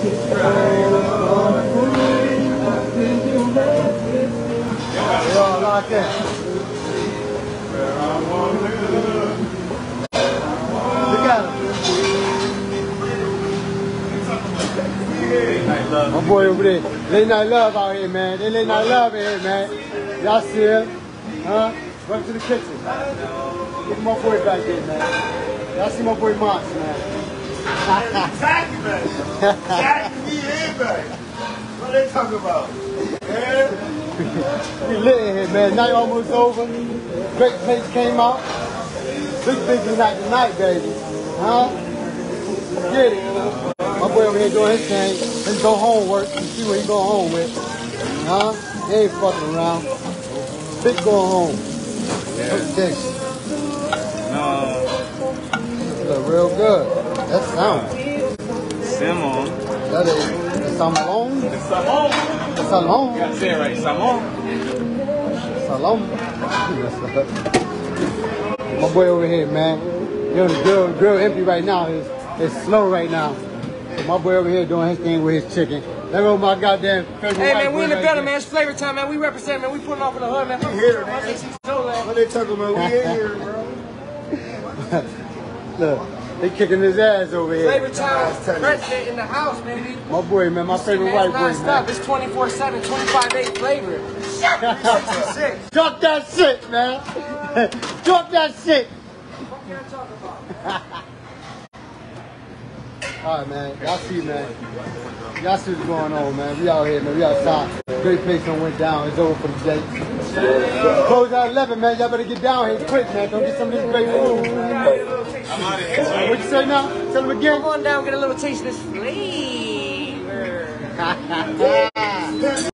They all locked in. Look at him. My boy over there. Late night love out here, man. They late night love in here, man. Y'all see him? Huh? Run to the kitchen. Get my boy back there, man. Y'all see my boy Mox, man. Exactly, man. Exactly, yeah, man. What they talking about? Yeah. We lit in here, man. Night almost over. Great place came out. Big night tonight, baby. Huh? Get it. My boy over here doing his thing. Let's go home work and see what he going home with. Huh? He ain't fucking around. Big going home. Yeah. Okay. No. This look real good. That's sound. Simon. That is salmon. It's Simon. Salon. You gotta say it right. Simon. Salon. My boy over here, man. You know, the grill empty right now. It's slow right now. So my boy over here doing his thing with his chicken. There go my goddamn favorite. Hey man, we in the building, man. It's flavor time, man. We represent, man. We putting off in the hood, man. We here, man. What they talking about? We in here, bro. Look, they kicking his ass over here. Flavor time, president in the house, baby. My boy, man, my favorite white boy, man. It's 24/7, 25/8 flavor. 366. Talk that shit, man. Talk that shit. What can I talk about? All right, man. Y'all see, man. Y'all see what's going on, man. We out here, man. We outside. Great place done went down. It's over for the day. Close at 11, man. Y'all better get down here quick, man. Don't get some of this great food, man. I'm out of here. What you say now? Tell them again. Come on down, get a little taste of this flavor.